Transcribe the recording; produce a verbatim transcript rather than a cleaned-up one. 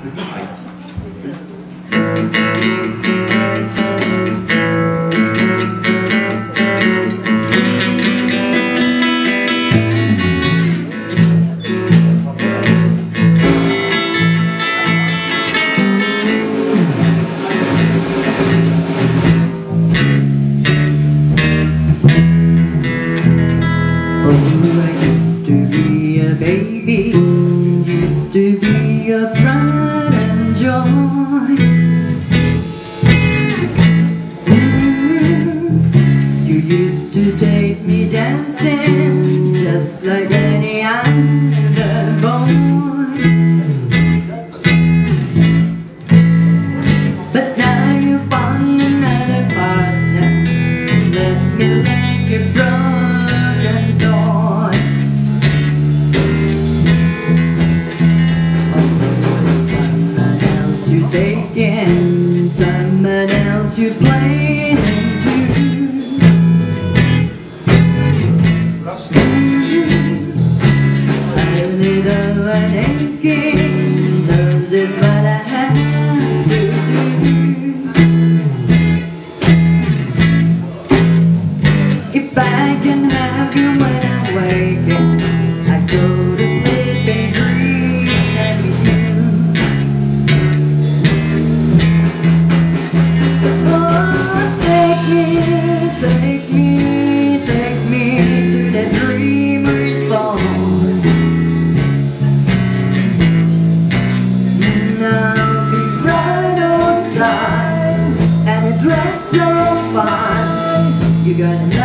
Baby, you used to be a pride and joy. Mm-hmm. You used to take me dancing just like any other boy. But now you found another partner, let me like a broken toy. Taking someone else you playing into. I only know I'm aching, knows just what I have to do. If I can have you when I'm waking, I go to sleep and dream of you. Take me, take me to the dreamer's bond. And I'll be right on time, and a dress so fine. You gotta